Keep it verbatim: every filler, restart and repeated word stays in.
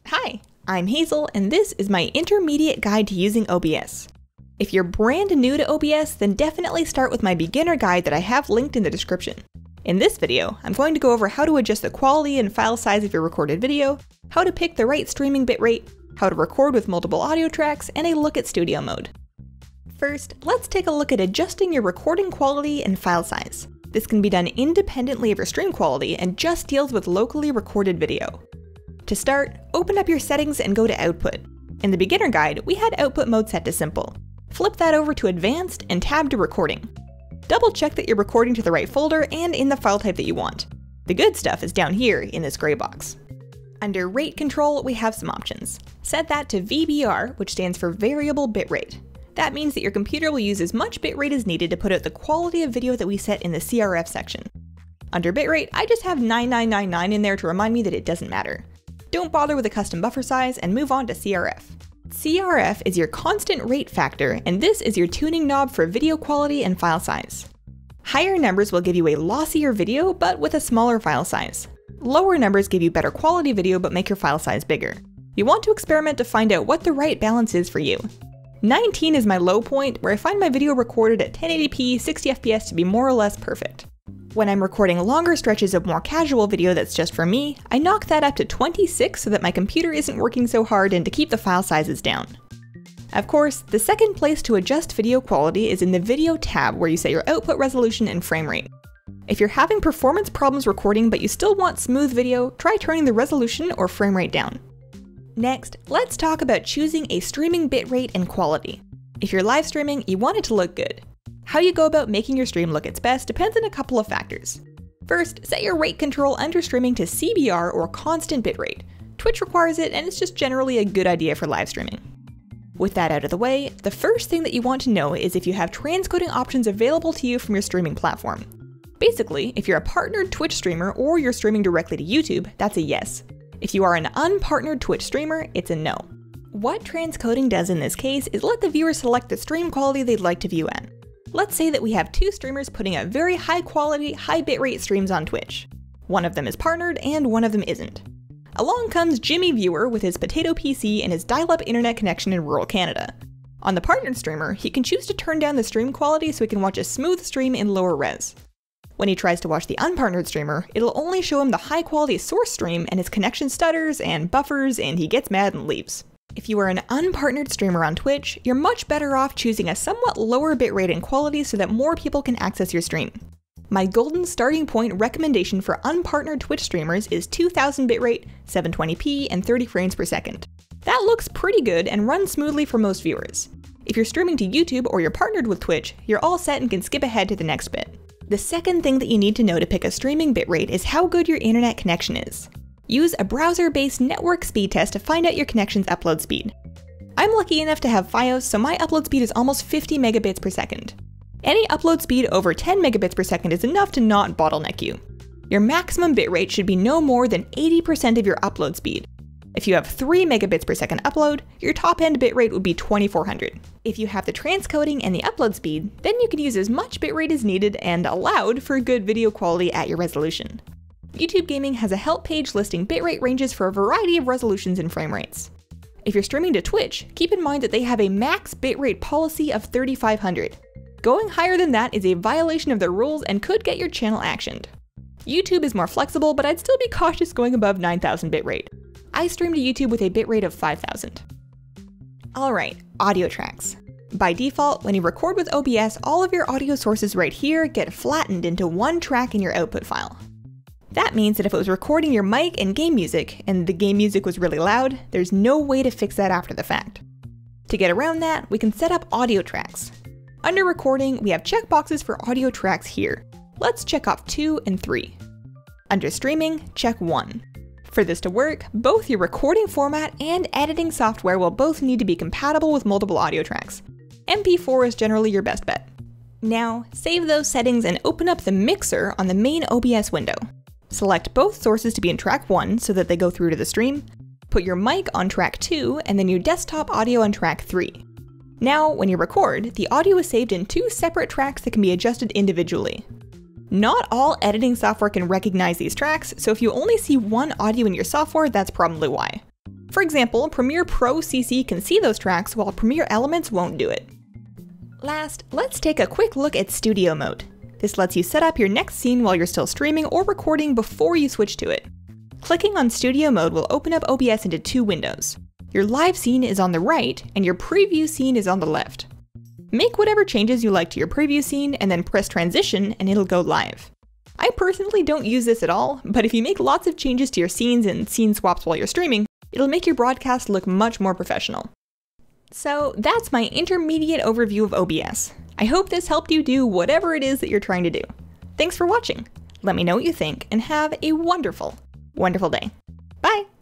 Hi, I'm Hazel, and this is my intermediate guide to using O B S. If you're brand new to O B S, then definitely start with my beginner guide that I have linked in the description. In this video, I'm going to go over how to adjust the quality and file size of your recorded video, how to pick the right streaming bitrate, how to record with multiple audio tracks, and a look at Studio Mode. First, let's take a look at adjusting your recording quality and file size. This can be done independently of your stream quality and just deals with locally recorded video. To start, open up your settings and go to Output. In the beginner guide, we had output mode set to simple. Flip that over to advanced and tab to recording. Double check that you're recording to the right folder and in the file type that you want. The good stuff is down here in this gray box. Under rate control, we have some options. Set that to V B R, which stands for variable bitrate. That means that your computer will use as much bitrate as needed to put out the quality of video that we set in the C R F section. Under bitrate, I just have nine nine nine nine in there to remind me that it doesn't matter. Don't bother with a custom buffer size and move on to C R F. C R F is your constant rate factor, and this is your tuning knob for video quality and file size. Higher numbers will give you a lossier video, but with a smaller file size. Lower numbers give you better quality video, but make your file size bigger. You want to experiment to find out what the right balance is for you. nineteen is my low point, where I find my video recorded at ten eighty p, sixty F P S to be more or less perfect. When I'm recording longer stretches of more casual video that's just for me, I knock that up to twenty-six so that my computer isn't working so hard and to keep the file sizes down. Of course, the second place to adjust video quality is in the Video tab, where you set your output resolution and frame rate. If you're having performance problems recording but you still want smooth video, try turning the resolution or frame rate down. Next, let's talk about choosing a streaming bitrate and quality. If you're live streaming, you want it to look good. How you go about making your stream look its best depends on a couple of factors. First, set your rate control under streaming to C B R or constant bitrate. Twitch requires it, and it's just generally a good idea for live streaming. With that out of the way, the first thing that you want to know is if you have transcoding options available to you from your streaming platform. Basically, if you're a partnered Twitch streamer or you're streaming directly to YouTube, that's a yes. If you are an unpartnered Twitch streamer, it's a no. What transcoding does in this case is let the viewer select the stream quality they'd like to view at. Let's say that we have two streamers putting out very high quality, high bitrate streams on Twitch. One of them is partnered and one of them isn't. Along comes Jimmy Viewer with his potato P C and his dial-up internet connection in rural Canada. On the partnered streamer, he can choose to turn down the stream quality so he can watch a smooth stream in lower res. When he tries to watch the unpartnered streamer, it'll only show him the high quality source stream and his connection stutters and buffers and he gets mad and leaves. If you are an unpartnered streamer on Twitch, you're much better off choosing a somewhat lower bitrate and quality so that more people can access your stream. My golden starting point recommendation for unpartnered Twitch streamers is two thousand bitrate, seven twenty p, and thirty frames per second. That looks pretty good and runs smoothly for most viewers. If you're streaming to YouTube or you're partnered with Twitch, you're all set and can skip ahead to the next bit. The second thing that you need to know to pick a streaming bitrate is how good your internet connection is. Use a browser-based network speed test to find out your connection's upload speed. I'm lucky enough to have Fios, so my upload speed is almost fifty megabits per second. Any upload speed over ten megabits per second is enough to not bottleneck you. Your maximum bitrate should be no more than eighty percent of your upload speed. If you have three megabits per second upload, your top-end bitrate would be twenty-four hundred. If you have the transcoding and the upload speed, then you can use as much bitrate as needed and allowed for good video quality at your resolution. YouTube Gaming has a help page listing bitrate ranges for a variety of resolutions and frame rates. If you're streaming to Twitch, keep in mind that they have a max bitrate policy of thirty-five hundred. Going higher than that is a violation of their rules and could get your channel actioned. YouTube is more flexible, but I'd still be cautious going above nine thousand bitrate. I stream to YouTube with a bitrate of five thousand. Alright, audio tracks. By default, when you record with O B S, all of your audio sources right here get flattened into one track in your output file. That means that if it was recording your mic and game music, and the game music was really loud, there's no way to fix that after the fact. To get around that, we can set up audio tracks. Under recording, we have checkboxes for audio tracks here. Let's check off two and three. Under streaming, check one. For this to work, both your recording format and editing software will both need to be compatible with multiple audio tracks. M P four is generally your best bet. Now, save those settings and open up the mixer on the main O B S window. Select both sources to be in track one so that they go through to the stream. Put your mic on track two and then your desktop audio on track three. Now, when you record, the audio is saved in two separate tracks that can be adjusted individually. Not all editing software can recognize these tracks, so if you only see one audio in your software, that's probably why. For example, Premiere Pro C C can see those tracks while Premiere Elements won't do it. Last, let's take a quick look at Studio Mode. This lets you set up your next scene while you're still streaming or recording before you switch to it. Clicking on Studio Mode will open up O B S into two windows. Your live scene is on the right, and your preview scene is on the left. Make whatever changes you like to your preview scene, and then press Transition and it'll go live. I personally don't use this at all, but if you make lots of changes to your scenes and scene swaps while you're streaming, it'll make your broadcast look much more professional. So that's my intermediate overview of O B S. I hope this helped you do whatever it is that you're trying to do. Thanks for watching. Let me know what you think and have a wonderful, wonderful day. Bye!